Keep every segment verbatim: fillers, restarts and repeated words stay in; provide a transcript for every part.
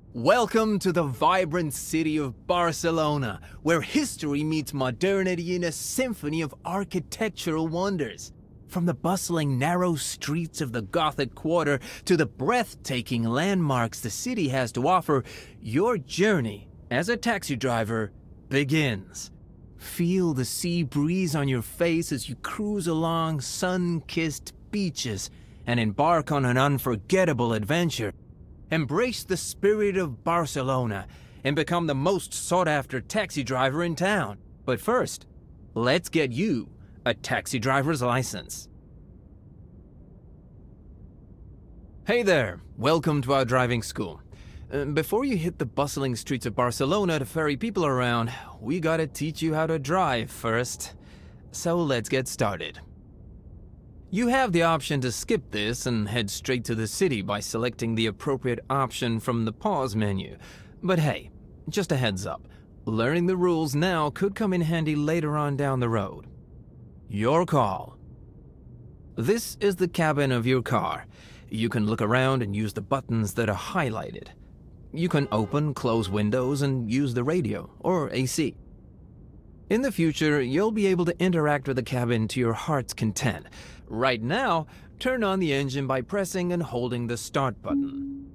Welcome to the vibrant city of Barcelona, where history meets modernity in a symphony of architectural wonders. From the bustling, narrow streets of the Gothic Quarter to the breathtaking landmarks the city has to offer, your journey as a taxi driver begins. Feel the sea breeze on your face as you cruise along sun-kissed beaches and embark on an unforgettable adventure. Embrace the spirit of Barcelona and become the most sought-after taxi driver in town. But first, let's get you a taxi driver's license. Hey there, welcome to our driving school. Uh, before you hit the bustling streets of Barcelona to ferry people around, we gotta teach you how to drive first. So let's get started. You have the option to skip this and head straight to the city by selecting the appropriate option from the pause menu. But hey, just a heads up, learning the rules now could come in handy later on down the road. Your call. This is the cabin of your car. You can look around and use the buttons that are highlighted. You can open, close windows and use the radio or A C. In the future, you'll be able to interact with the cabin to your heart's content. Right now, turn on the engine by pressing and holding the start button.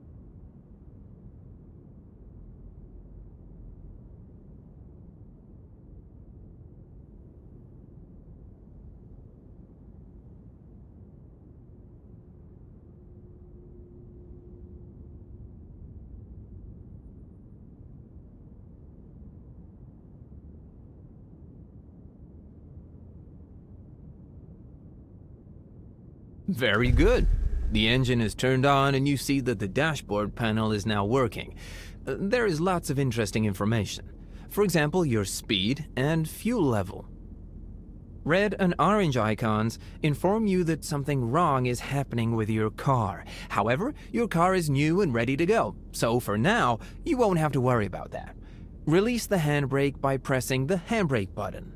Very good. The engine is turned on and you see that the dashboard panel is now working. Uh, there is lots of interesting information. For example, your speed and fuel level. Red and orange icons inform you that something wrong is happening with your car. However, your car is new and ready to go, so for now, you won't have to worry about that. Release the handbrake by pressing the handbrake button.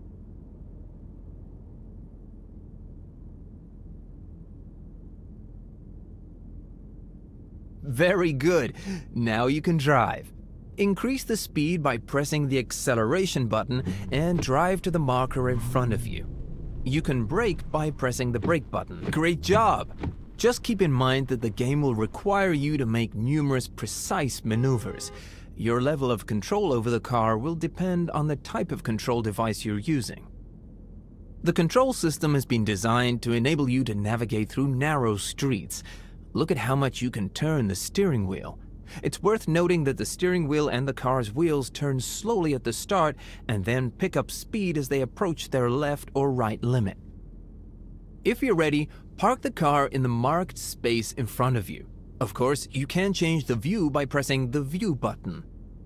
Very good. Now you can drive. Increase the speed by pressing the acceleration button and drive to the marker in front of you. You can brake by pressing the brake button. Great job! Just keep in mind that the game will require you to make numerous precise maneuvers. Your level of control over the car will depend on the type of control device you're using. The control system has been designed to enable you to navigate through narrow streets. Look at how much you can turn the steering wheel. It's worth noting that the steering wheel and the car's wheels turn slowly at the start and then pick up speed as they approach their left or right limit. If you're ready, park the car in the marked space in front of you. Of course, you can change the view by pressing the view button.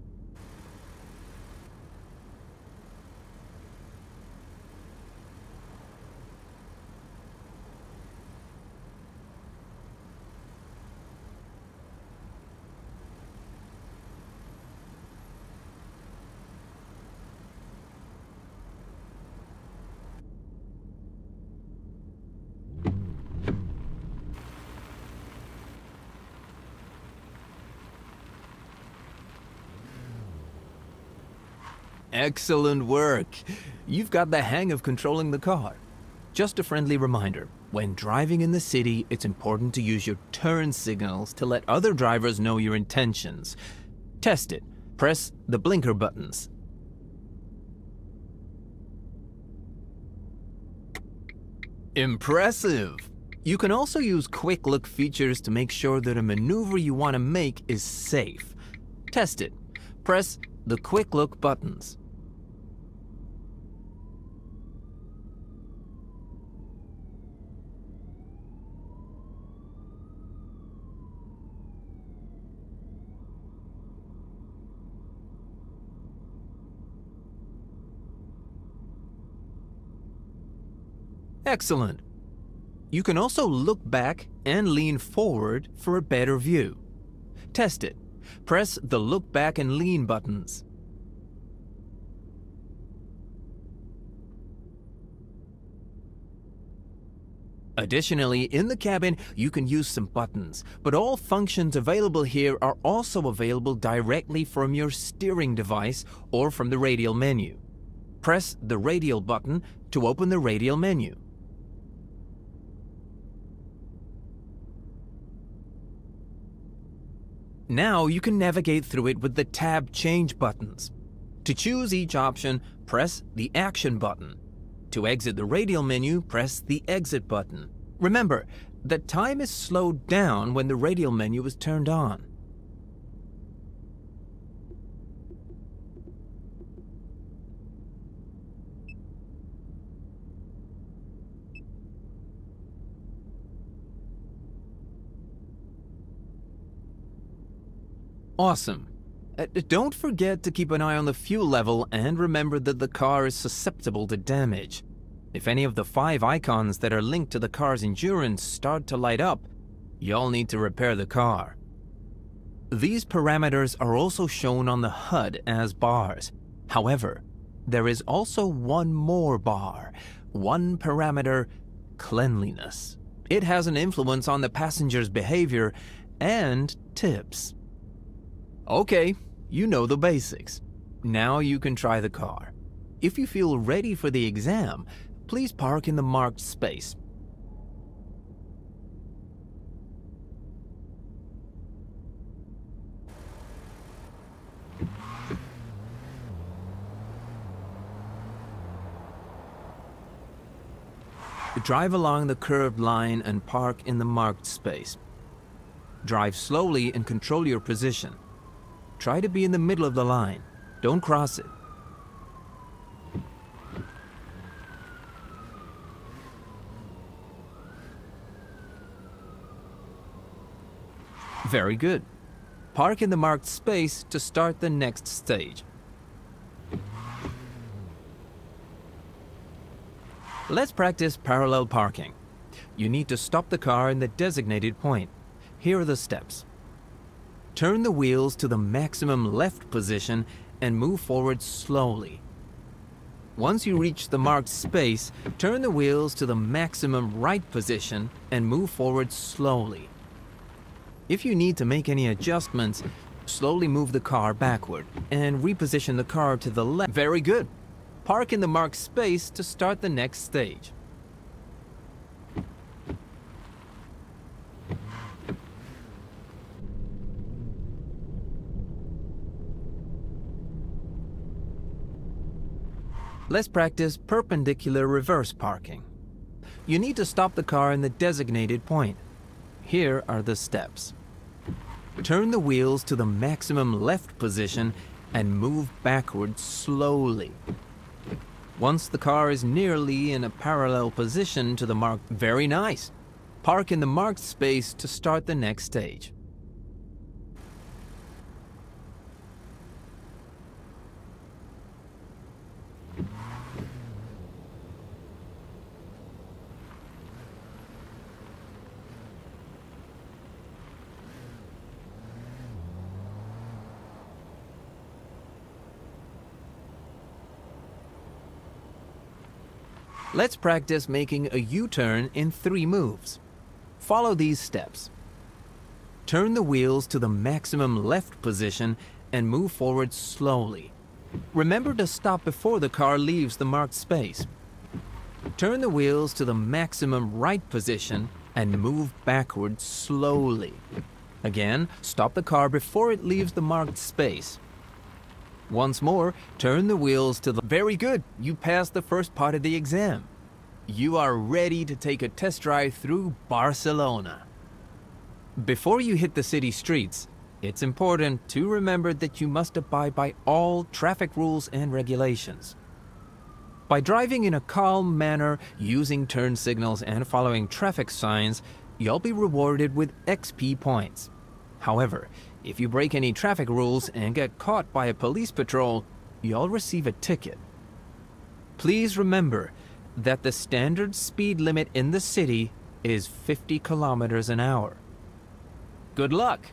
Excellent work! You've got the hang of controlling the car. Just a friendly reminder, when driving in the city, it's important to use your turn signals to let other drivers know your intentions. Test it. Press the blinker buttons. Impressive! You can also use quick look features to make sure that a maneuver you want to make is safe. Test it. Press the quick look buttons. Excellent. You can also look back and lean forward for a better view. Test it. Press the look back and lean buttons. Additionally, in the cabin, you can use some buttons, but all functions available here are also available directly from your steering device or from the radial menu. Press the radial button to open the radial menu. Now you can navigate through it with the tab change buttons. To choose each option, press the action button. To exit the radial menu, press the exit button. Remember, the time is slowed down when the radial menu is turned on. Awesome. Uh, don't forget to keep an eye on the fuel level and remember that the car is susceptible to damage. If any of the five icons that are linked to the car's endurance start to light up, you'll need to repair the car. These parameters are also shown on the H U D as bars. However, there is also one more bar, one parameter, cleanliness. It has an influence on the passenger's behavior and tips. Okay, you know the basics. Now you can try the car. If you feel ready for the exam, please park in the marked space. Drive along the curved line and park in the marked space. Drive slowly and control your position. Try to be in the middle of the line. Don't cross it. Very good. Park in the marked space to start the next stage. Let's practice parallel parking. You need to stop the car in the designated point. Here are the steps. Turn the wheels to the maximum left position and move forward slowly. Once you reach the marked space, turn the wheels to the maximum right position and move forward slowly. If you need to make any adjustments, slowly move the car backward and reposition the car to the left. Very good. Park in the marked space to start the next stage. Let's practice perpendicular reverse parking. You need to stop the car in the designated point. Here are the steps. Turn the wheels to the maximum left position and move backwards slowly. Once the car is nearly in a parallel position to the marked, very nice. Park in the marked space to start the next stage. Let's practice making a U-turn in three moves. Follow these steps. Turn the wheels to the maximum left position and move forward slowly. Remember to stop before the car leaves the marked space. Turn the wheels to the maximum right position and move backwards slowly. Again, stop the car before it leaves the marked space. Once more, turn the wheels to the... Very good! You passed the first part of the exam. You are ready to take a test drive through Barcelona. Before you hit the city streets, it's important to remember that you must abide by all traffic rules and regulations. By driving in a calm manner, using turn signals and following traffic signs, you'll be rewarded with X P points. However, if you break any traffic rules and get caught by a police patrol, you'll receive a ticket. Please remember that the standard speed limit in the city is fifty kilometers an hour. Good luck!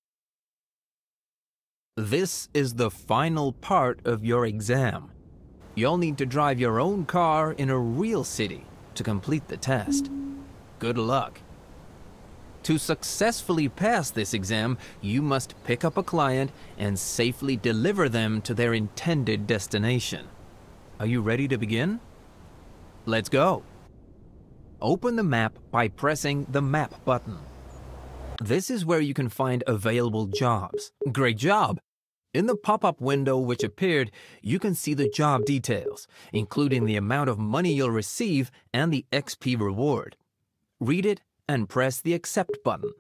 This is the final part of your exam. You'll need to drive your own car in a real city to complete the test. Good luck. To successfully pass this exam, you must pick up a client and safely deliver them to their intended destination. Are you ready to begin? Let's go. Open the map by pressing the Map button. This is where you can find available jobs. Great job! In the pop-up window which appeared, you can see the job details, including the amount of money you'll receive and the X P reward. Read it and press the Accept button.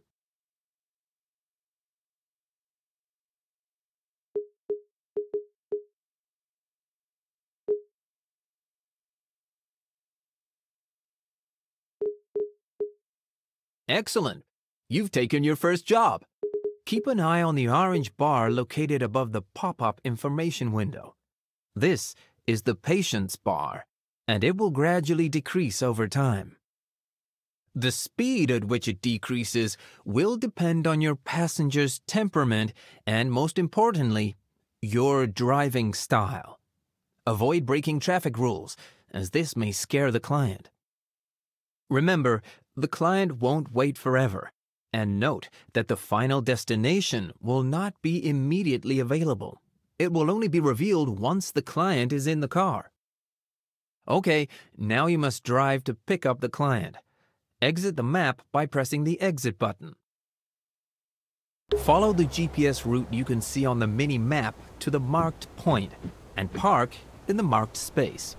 Excellent! You've taken your first job. Keep an eye on the orange bar located above the pop-up information window. This is the patience bar, and it will gradually decrease over time. The speed at which it decreases will depend on your passenger's temperament and, most importantly, your driving style. Avoid breaking traffic rules, as this may scare the client. Remember, the client won't wait forever, and note that the final destination will not be immediately available. It will only be revealed once the client is in the car. Okay, now you must drive to pick up the client. Exit the map by pressing the Exit button. Follow the G P S route you can see on the mini-map to the marked point and park in the marked space.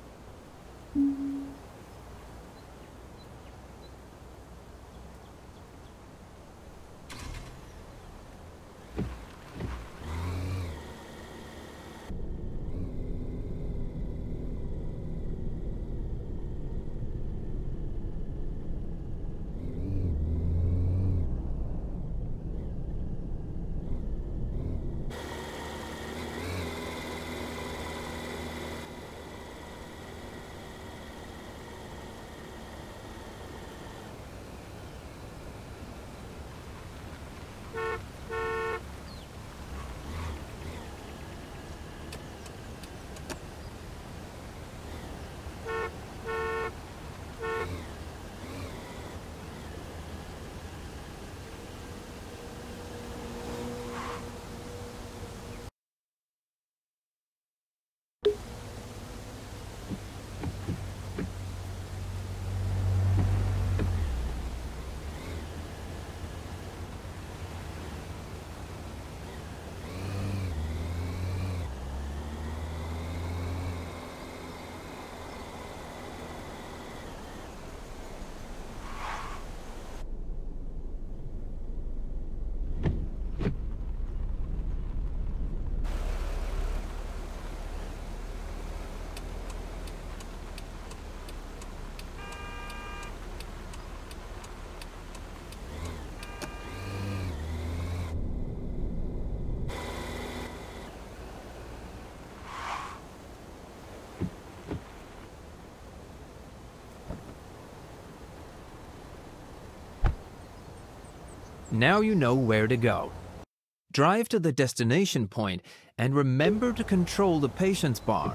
Now you know where to go. Drive to the destination point and remember to control the patience bar.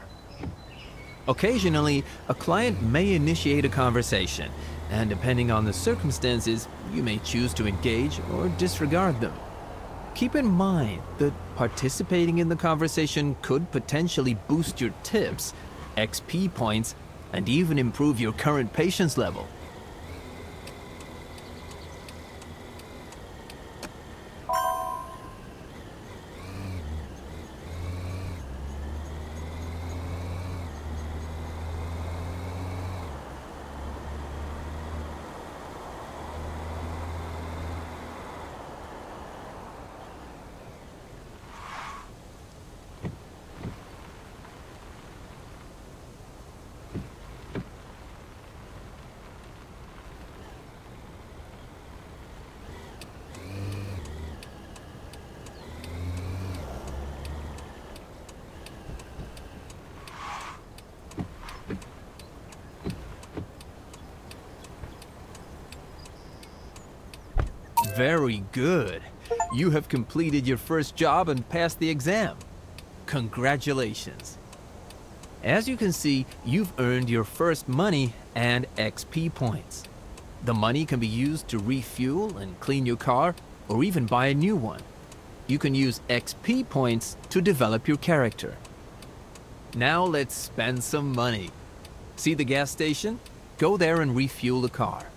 Occasionally, a client may initiate a conversation, and depending on the circumstances, you may choose to engage or disregard them. Keep in mind that participating in the conversation could potentially boost your tips, X P points, and even improve your current patience level. Very good. You have completed your first job and passed the exam. Congratulations. As you can see, you've earned your first money and X P points. The money can be used to refuel and clean your car, or even buy a new one. You can use X P points to develop your character. Now let's spend some money. See the gas station? Go there and refuel the car.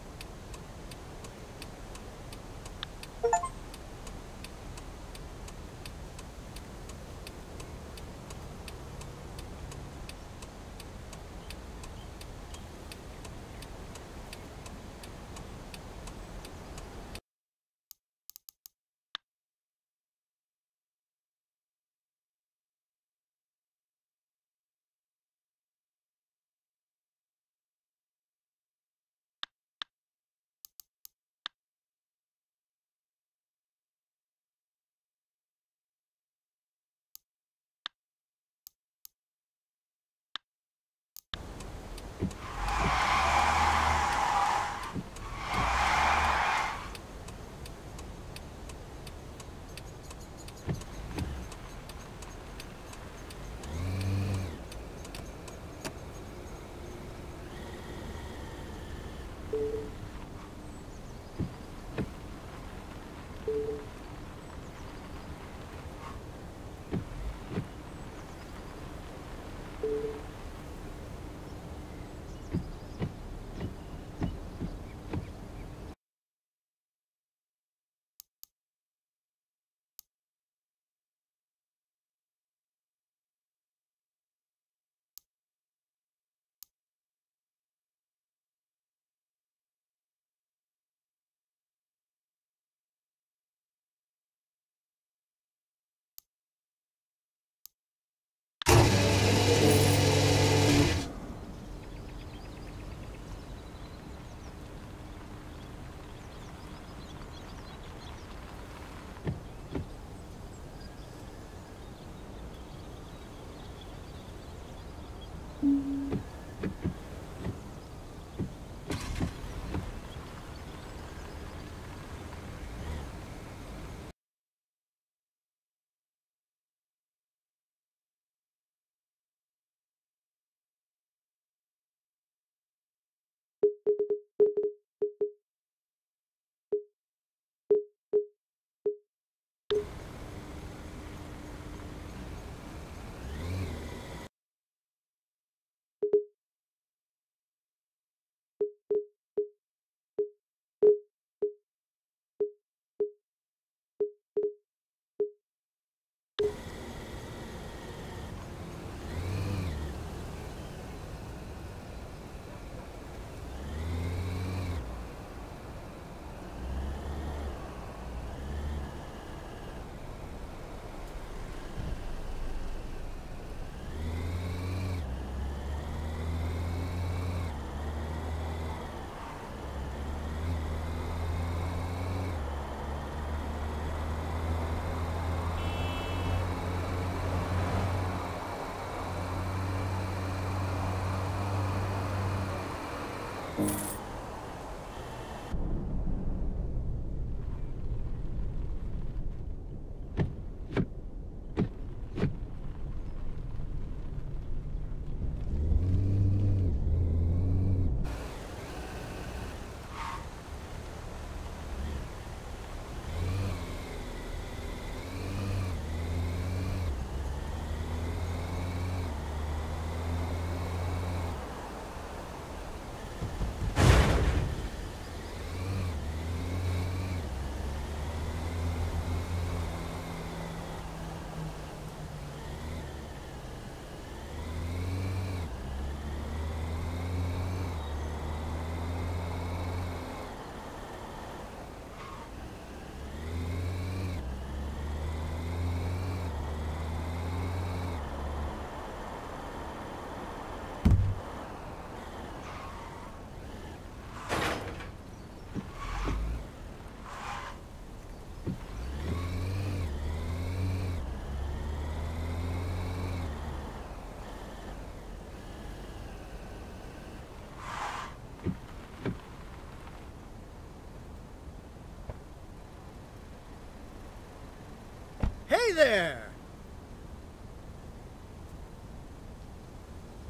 Hey there!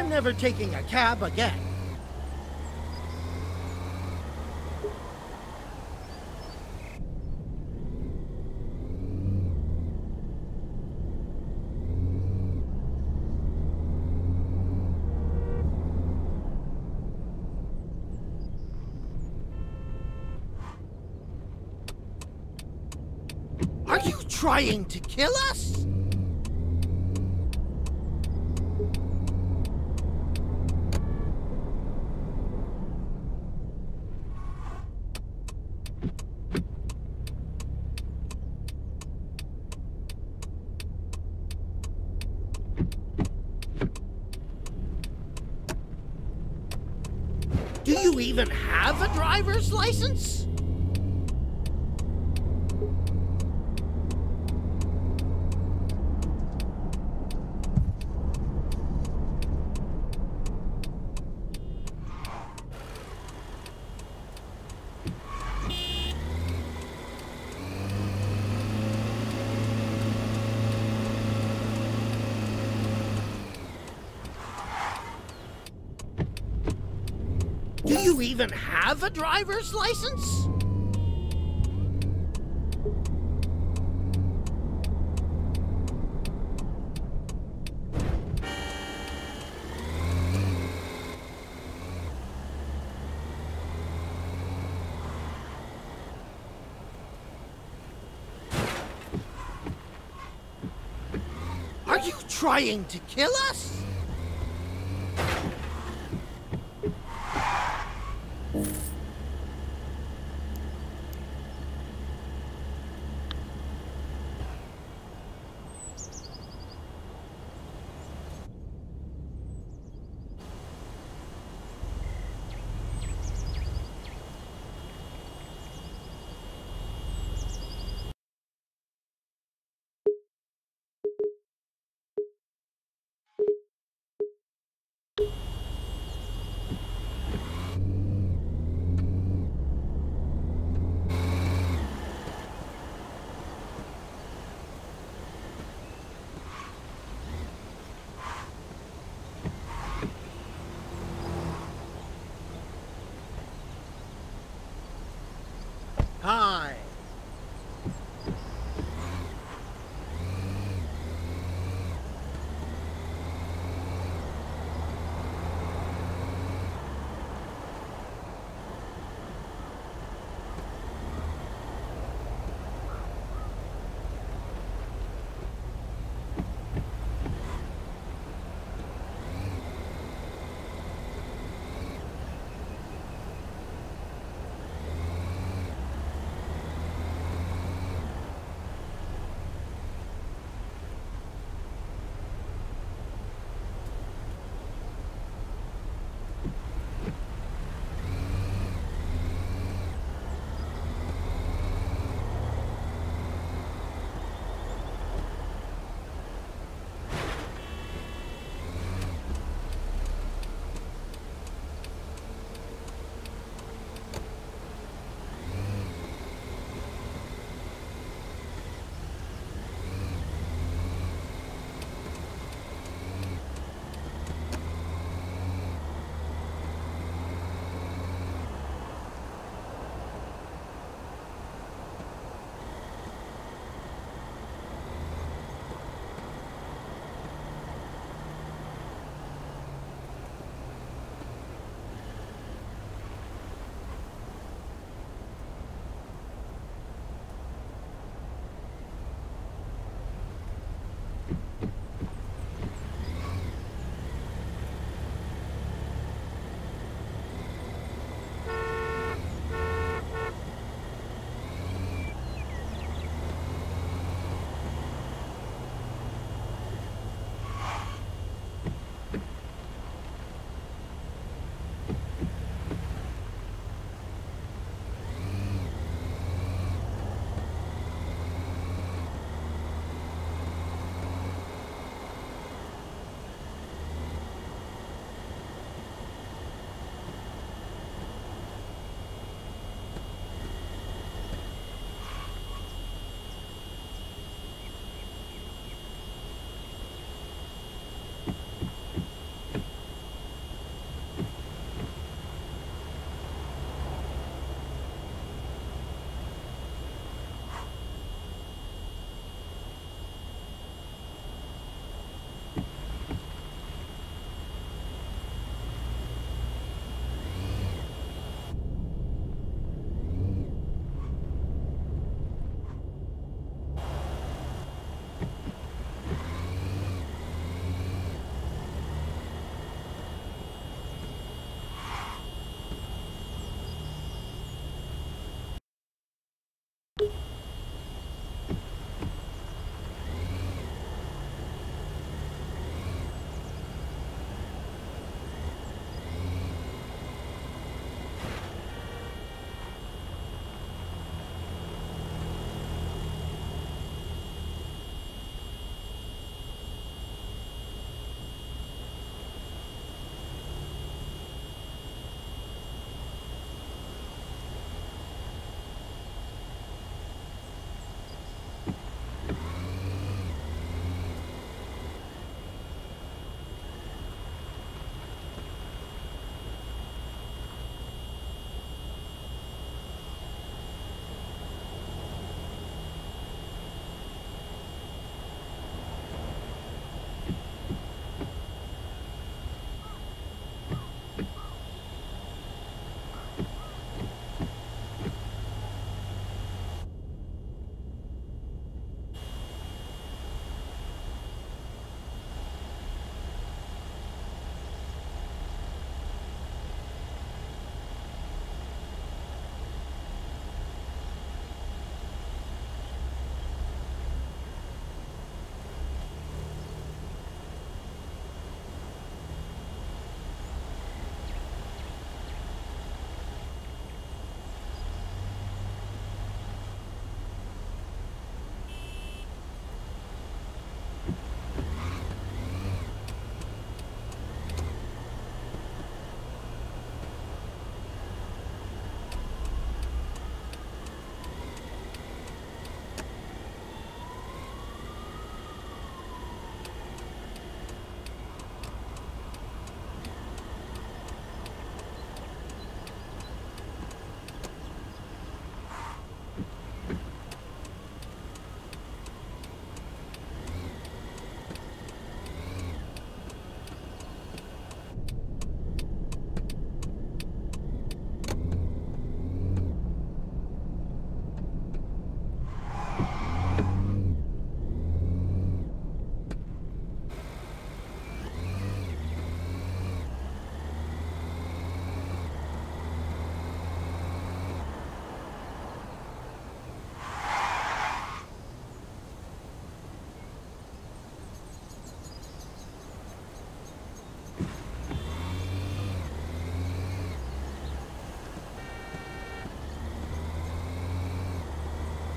I'm never taking a cab again. Are you trying to kill us? Do you even have a driver's license? Do you even have a driver's license? Are you trying to kill us?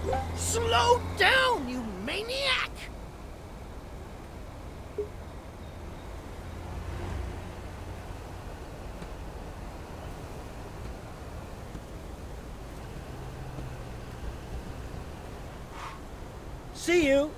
Slow down, you maniac! See you.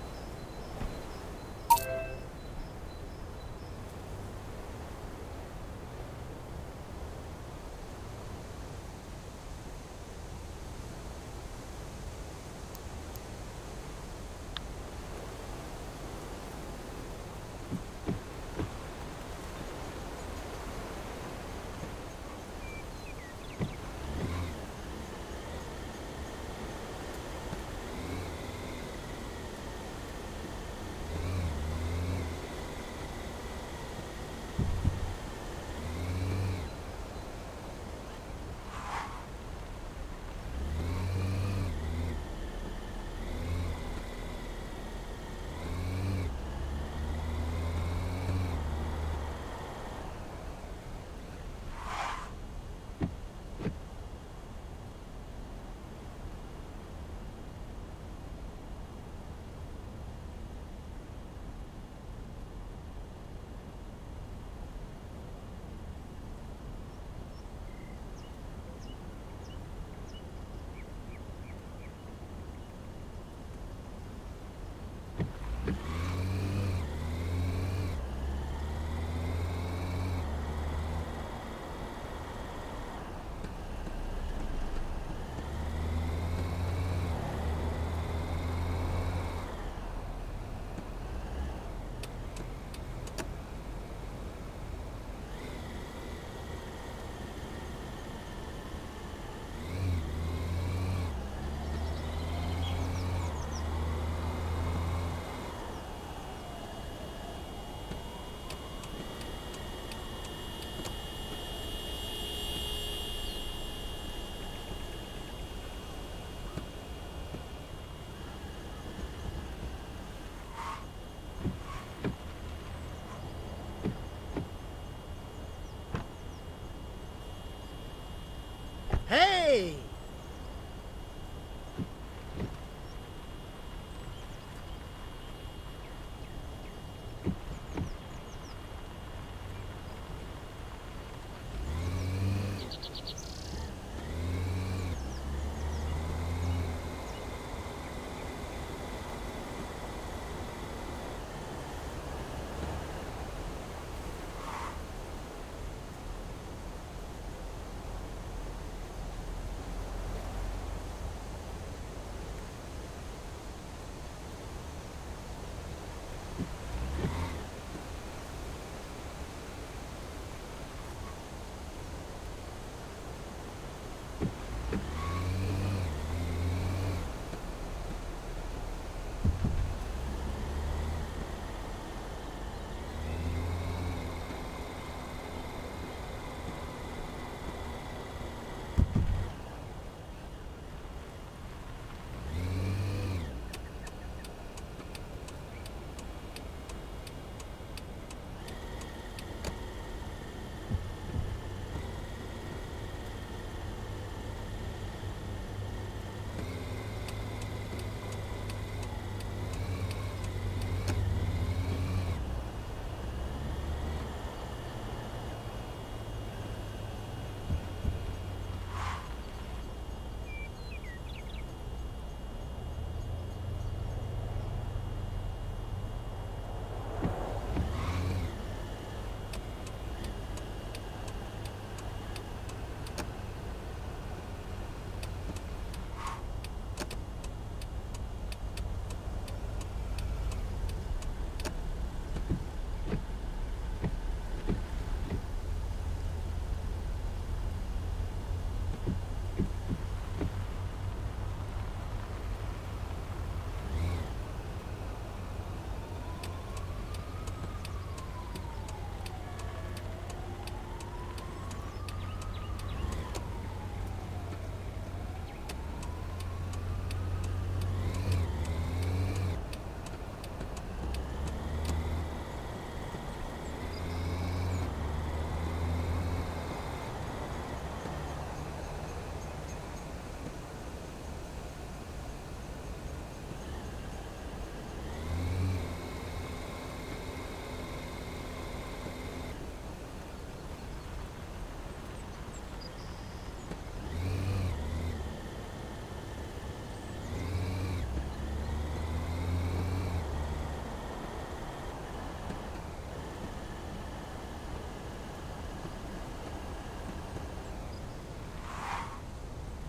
Hey!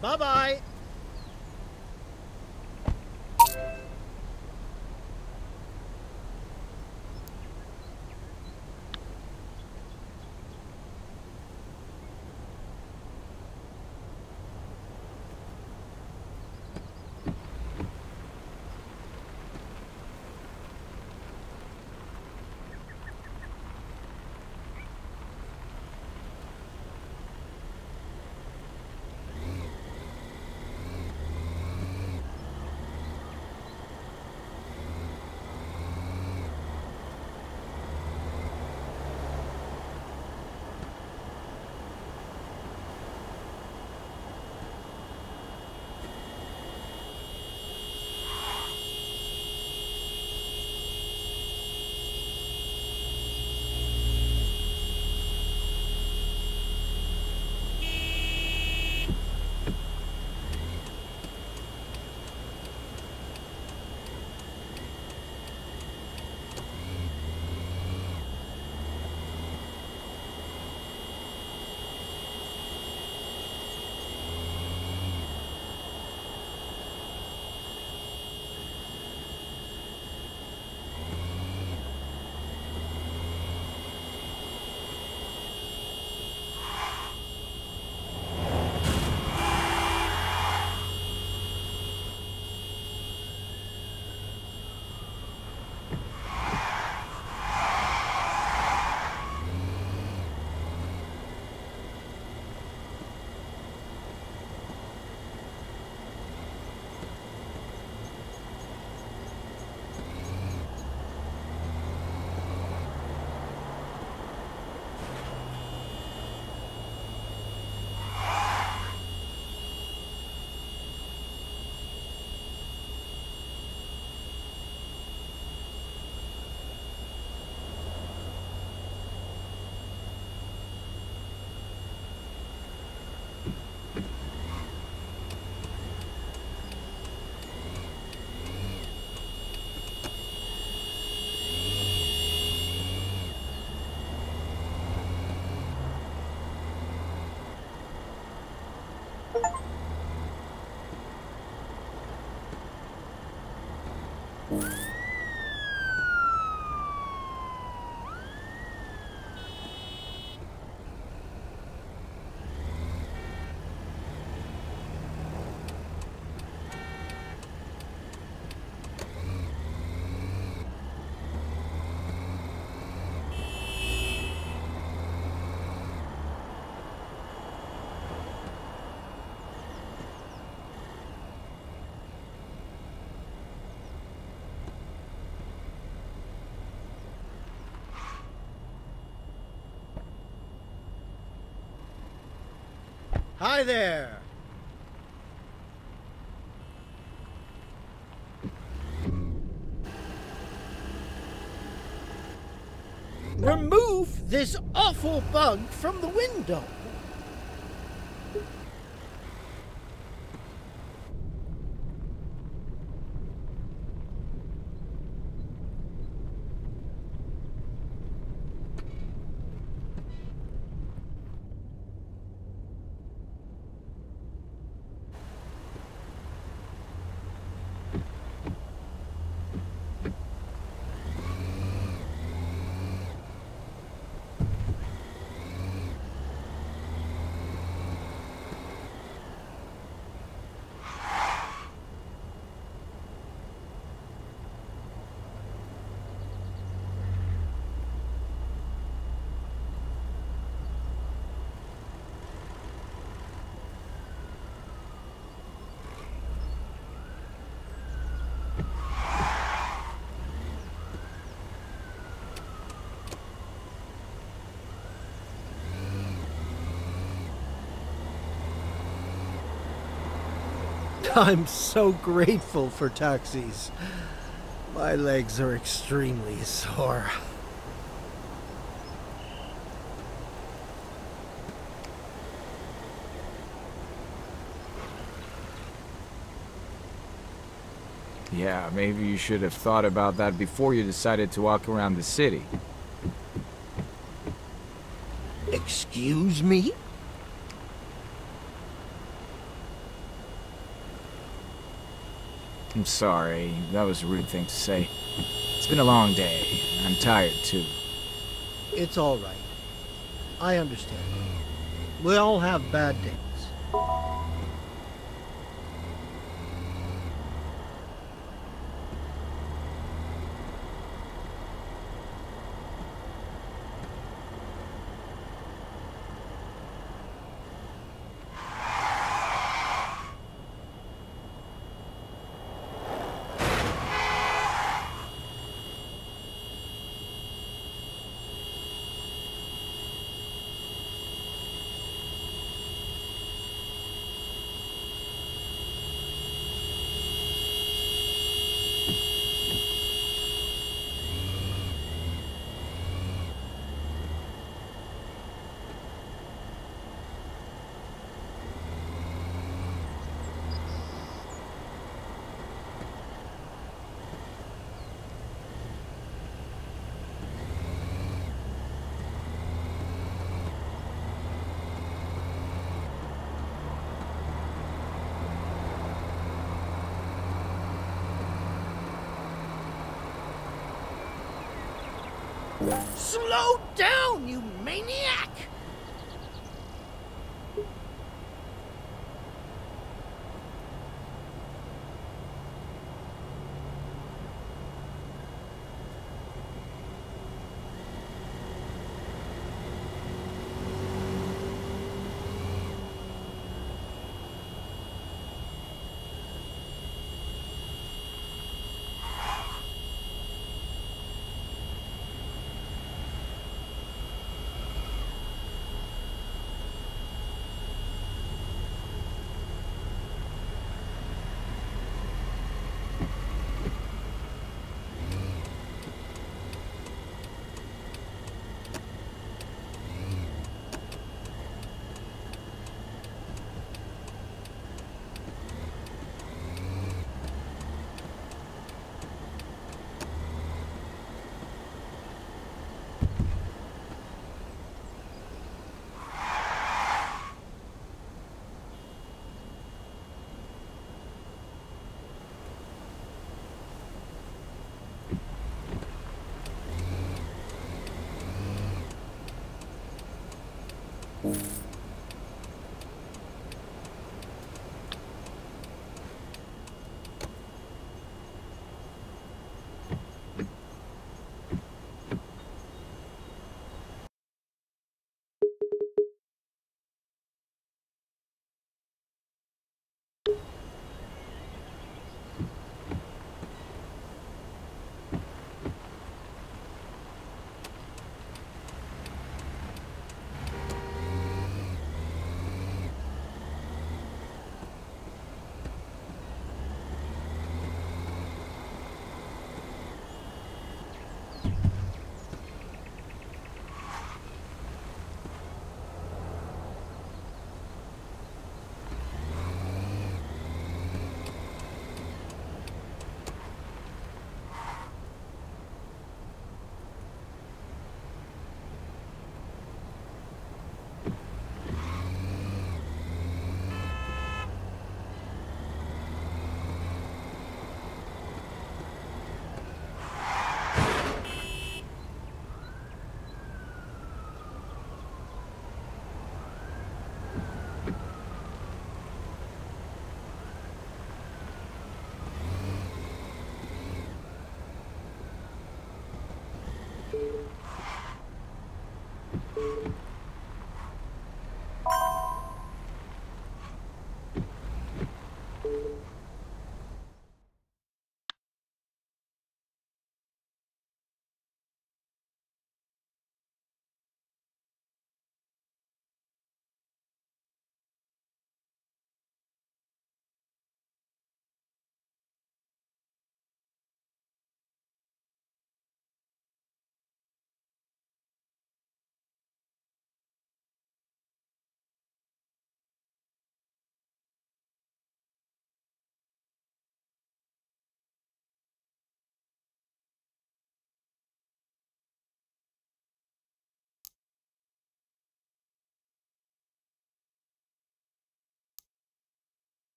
Bye-bye. Hi there. Remove this awful bug from the window. I'm so grateful for taxis. My legs are extremely sore. Yeah, maybe you should have thought about that before you decided to walk around the city. Excuse me? I'm sorry. That was a rude thing to say. It's been a long day. I'm tired, too. It's all right. I understand. We all have bad days. Slow down, you maniac!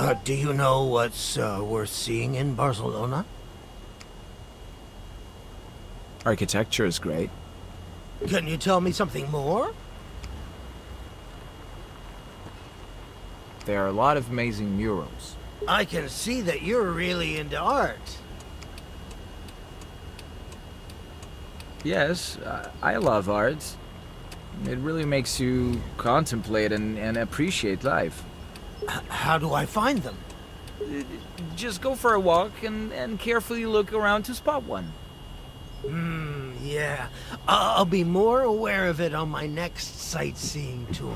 Uh, do you know what's uh, worth seeing in Barcelona? Architecture is great. Can you tell me something more? There are a lot of amazing murals. I can see that you're really into art. Yes, I I love art. It really makes you contemplate and, and appreciate life. H- how do I find them? Just go for a walk and, and carefully look around to spot one. Hmm, yeah. I- I'll be more aware of it on my next sightseeing tour.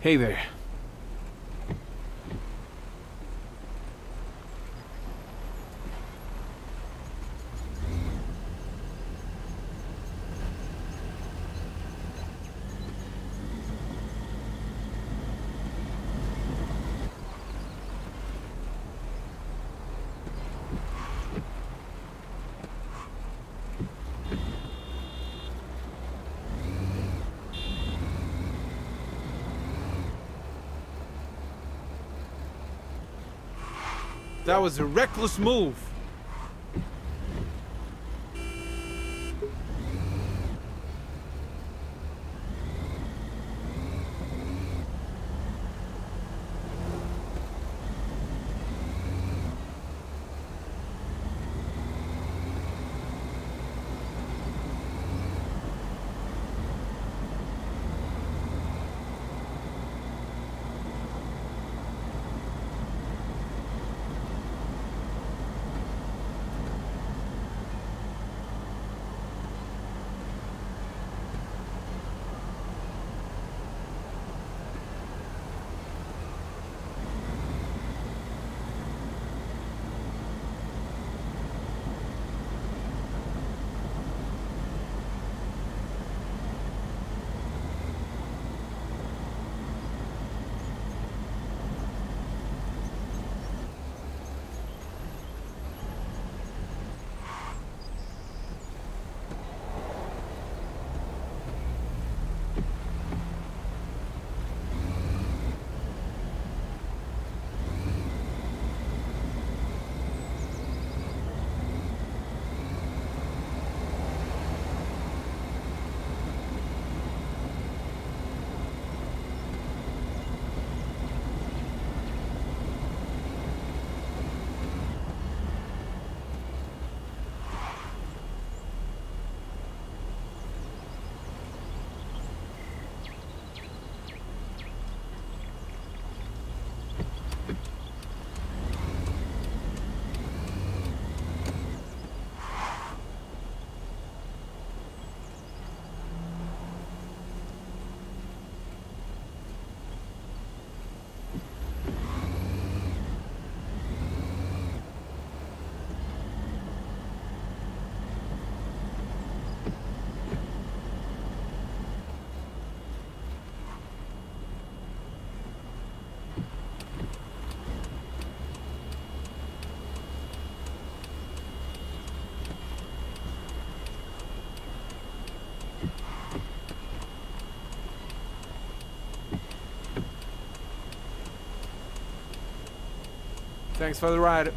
Hey there. That was a reckless move. Thanks for the ride.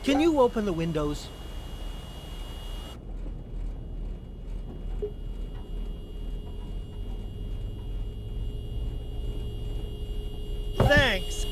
Can you open the windows? Thanks.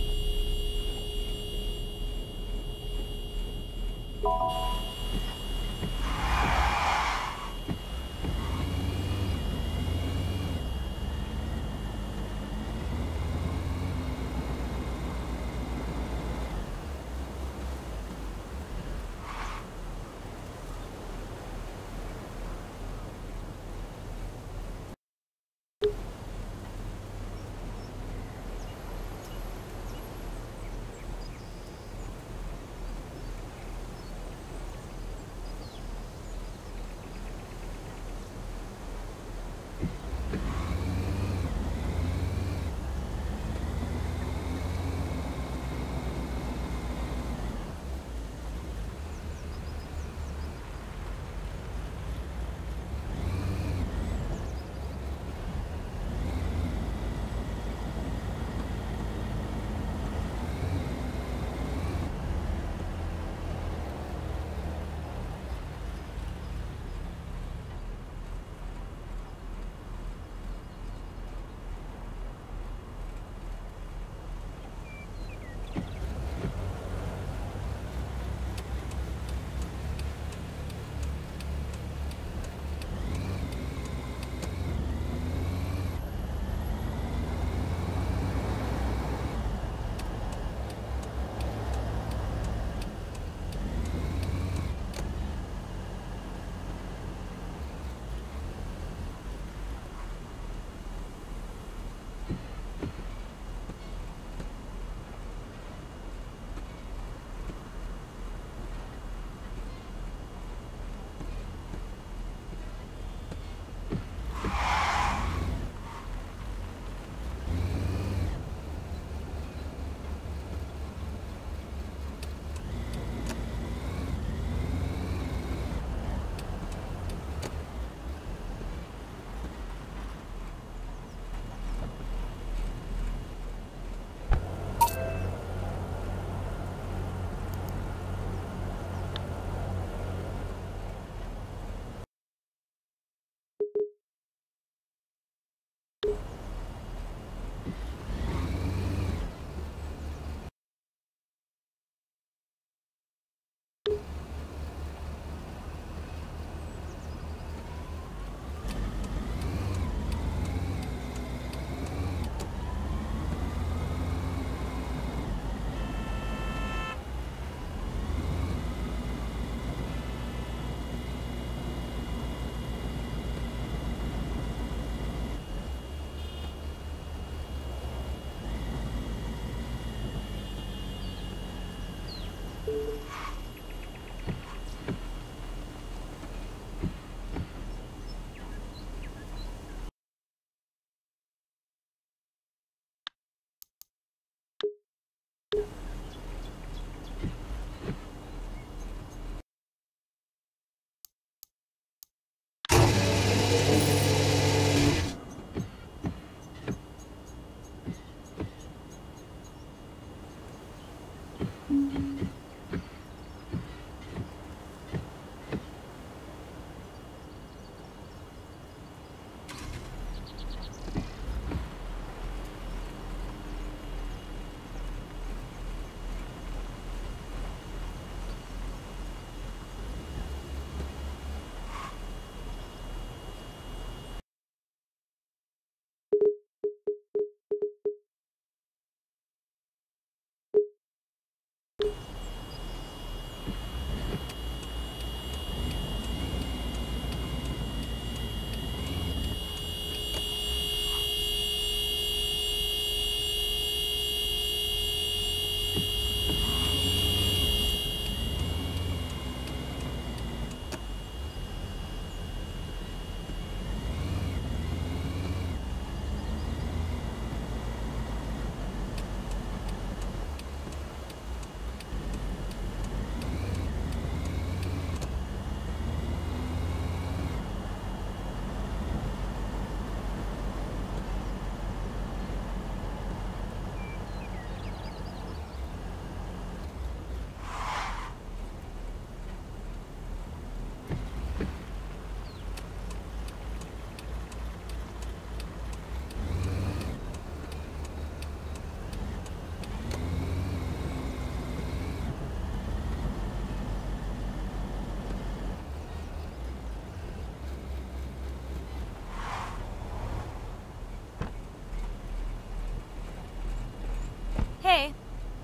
Hey.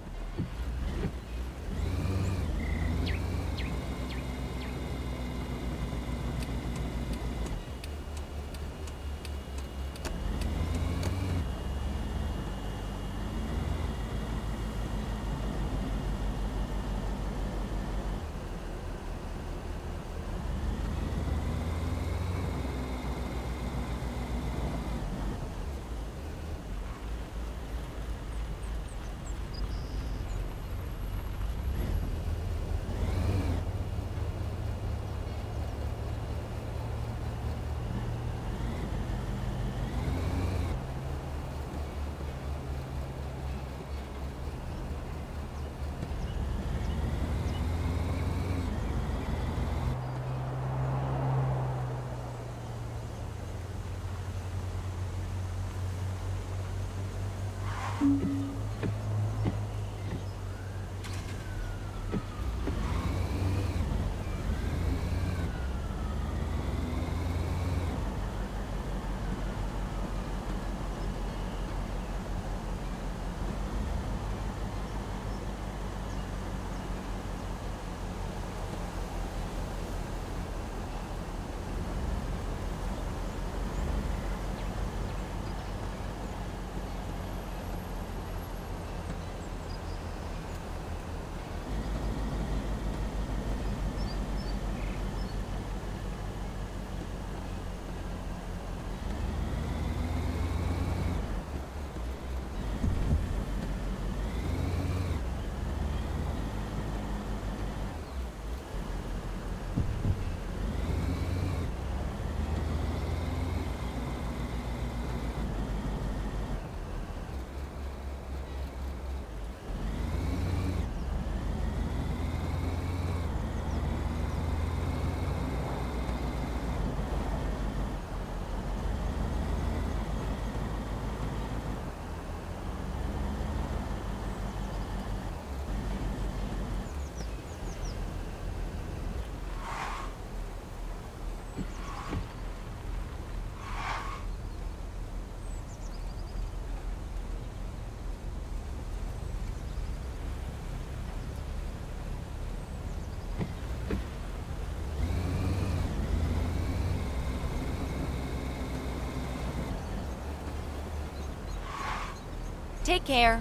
Take care.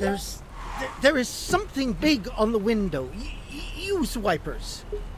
There's... th- There is something big on the window. Y- y- use wipers.